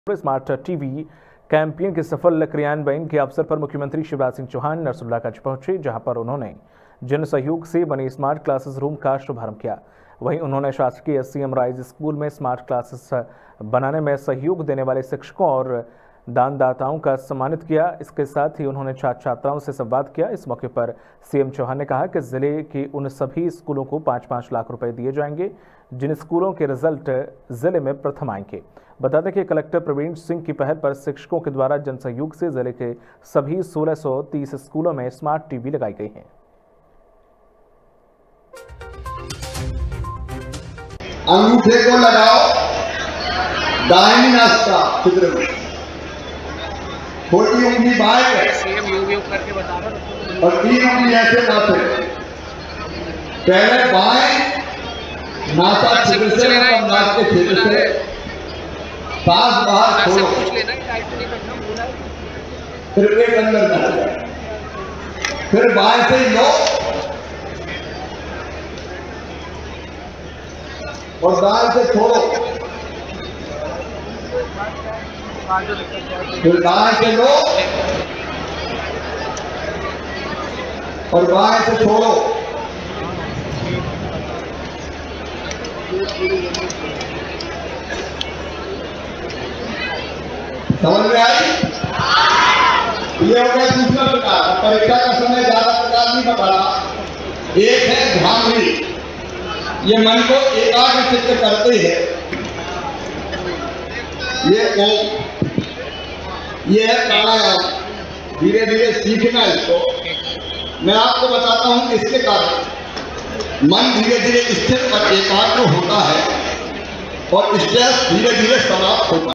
Smart TV campaign के सफल क्रियान्वयन के अवसर पर मुख्यमंत्री शिवराज सिंह चौहान नरसुल्लागंज पहुंचे, जहां पर उन्होंने जन सहयोग से बने स्मार्ट क्लासेस रूम का शुभारंभ किया। वहीं उन्होंने शासकीय एससीएम राइज स्कूल में स्मार्ट क्लासेस बनाने में सहयोग देने वाले शिक्षकों और दानदाताओं का सम्मानित किया। इसके साथ ही उन्होंने छात्र छात्राओं से संवाद किया। इस मौके पर सीएम चौहान ने कहा कि जिले के उन सभी स्कूलों को 5-5 लाख रुपए दिए जाएंगे जिन स्कूलों के रिजल्ट जिले में प्रथम आएंगे। बता दें कि कलेक्टर प्रवीण सिंह की पहल पर शिक्षकों के द्वारा जनसहयोग से जिले के सभी 1630 स्कूलों में स्मार्ट टीवी लगाई गई है। अंगूठे को लगाओ दाहिनी नाक का छिद्र में, छोटी उंगली बाएं करके बता रहा और 3 उंगली ऐसे नापे। पहले बाएं नासा छिद्र से और नाक के छिद्र से सांस बाहर छोड़ो, फिर एक अंदर डालो, फिर बाएं से लो और दाएं से छोड़ो, फिर दाएं से लो और बाएं से छोड़ो। समझ में आई? ये हो गया दूसरा प्रकार। परीक्षा का समय ज्यादा प्रकार नहीं बताना। एक है ध्यान, ये मन को एकाग्रचित्त करते हैं। ये ओम, ये है प्राणायाम। धीरे धीरे सीखना इसको। मैं आपको बताता हूं इसके कारण मन धीरे धीरे स्थिर और एकाग्र होता है और स्ट्रेस धीरे धीरे समाप्त होता है।